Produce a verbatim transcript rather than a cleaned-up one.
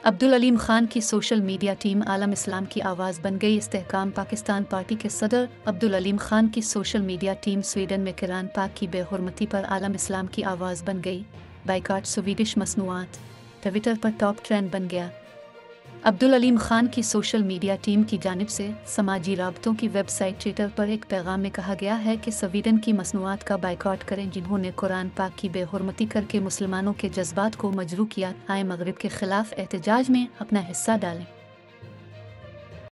अब्दुल अलीम खान की social media team आलम इस्लाम की आवाज़ बन गई। इस्तेहकाम पाकिस्तान पार्टी के सदर अब्दुल अलीम खान की सोशल मीडिया टीम स्वीडन में कुरान पाक की बेहुरमती पर आलम इस्लाम की आवाज़ बन गई। बाइकाट स्वीडिश मसनूआत ट्विटर पर टॉप ट्रेंड बन गया। अब्दुल अलीम खान की सोशल मीडिया टीम की जानिब से समाजी राबतों की वेबसाइट ट्विटर पर एक पैगाम में कहा गया है कि स्वीडन की मसनूआत का बाइकॉट करें जिन्होंने कुरान पाक की बेहुरमती करके मुसलमानों के जज्बात को मजरू किया। आए मगरिब के खिलाफ एहतजाज में अपना हिस्सा डालें।